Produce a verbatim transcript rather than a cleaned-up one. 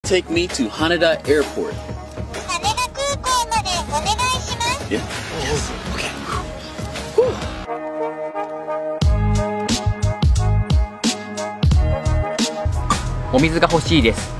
Take me to Haneda Airport. 羽田空港までお願いします。 Yeah. Yes. Okay. お水が欲しいです。